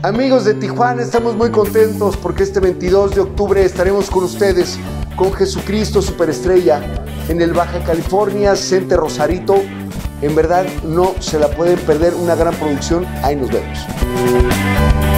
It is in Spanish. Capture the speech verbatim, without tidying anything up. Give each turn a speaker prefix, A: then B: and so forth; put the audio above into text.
A: Amigos de Tijuana, estamos muy contentos porque este veintidós de octubre estaremos con ustedes con Jesucristo Superestrella en el Baja California Center Rosarito. En verdad no se la pueden perder, una gran producción. Ahí nos vemos.